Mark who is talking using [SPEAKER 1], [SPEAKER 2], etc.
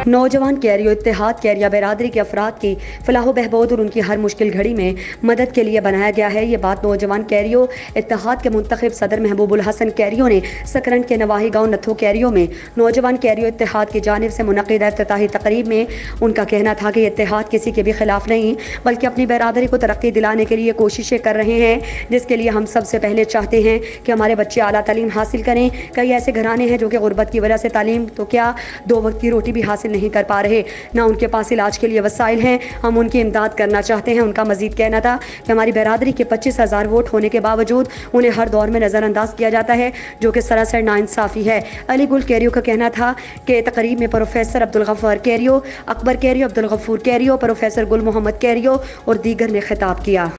[SPEAKER 1] नौजवान कैरियो इत्तेहाद कैरिया बिरादरी के अफराद की फलाह बहबूद और उनकी हर मुश्किल घड़ी में मदद के लिए बनाया गया है। ये बात नौजवान कैरियो इत्तेहाद के मुंतखब सदर महबूबुल हसन कैरियो ने सकरंड के नवाही गाँव नथो कैरियो में नौजवान कैरियो इत्तेहाद की जानिब से मुनक़िदा इफ्तिताही तकरीब में उनका कहना था कि इत्तेहाद किसी के भी खिलाफ नहीं बल्कि अपनी बिरादरी को तरक्की दिलाने के लिए कोशिशें कर रहे हैं, जिसके लिए हम सबसे पहले चाहते हैं कि हमारे बच्चे आला तालीम हासिल करें। कई ऐसे घराने हैं जो कि गुर्बत की वजह से तालीम तो क्या 2 वक्त की रोटी भी हासिल नहीं कर पा रहे, ना उनके पास इलाज के लिए वसाइल हैं। हम उनकी इमदाद करना चाहते हैं। उनका मजीद कहना था कि हमारी बिरादरी के 25,000 वोट होने के बावजूद उन्हें हर दौर में नज़रअंदाज किया जाता है, जो कि सरासर नाइंसाफ़ी है। अली गुल कैरियो का कहना था कि तकरीब में professor Abdul Ghaffar Kario, Akbar Kario, Abdul Ghafoor Kario, professor Gul Mohammad Cairo और दीगर ने खिताब किया।